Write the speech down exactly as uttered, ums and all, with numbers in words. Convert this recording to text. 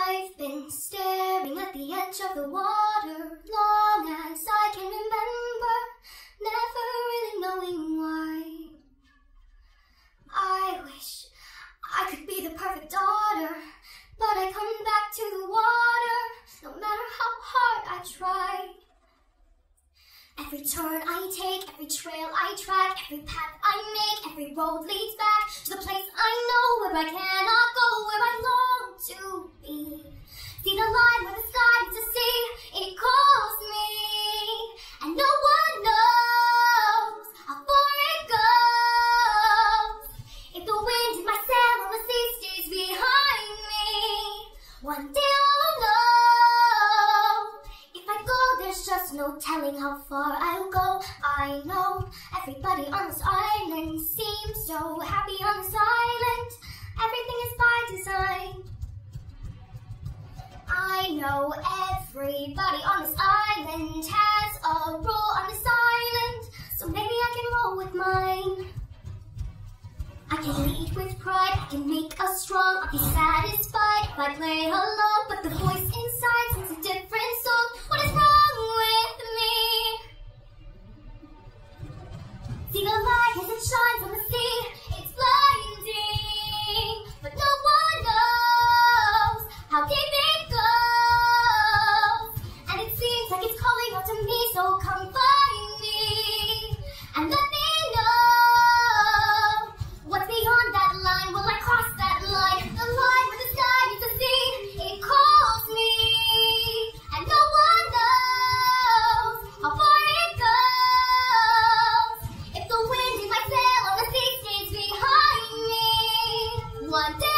I've been staring at the edge of the water long as I can remember, never really knowing why. I wish I could be the perfect daughter, but I come back to the water no matter how hard I try. Every turn I take, every trail I track, every path I make, every road leads back to the place I know where I cannot go, where I long to be. See the line where the sky meets the sea, it calls me, and no one knows how far it goes. If the wind in my sail on the sea stays behind me, one day I'll know. If I go, there's just no telling how far I'll go. I know everybody on this island seems so happy on this island. Everything is by design. I know everybody on this island has a role on this island, so maybe I can roll with mine. I can lead with pride, I can make us strong, I'll be satisfied if I play along, but the voice inside sings a different song. What is wrong with me? See the light as it shines on the sea, it's blinding, but no one knows how deep it goes. And it seems like it's calling out to me, so come find me and let me know what's beyond that line. Will I cross that line? The line where the sky meets the sea, it calls me, and no one knows how far it goes. If the wind in my sail on the sea stays behind me, one day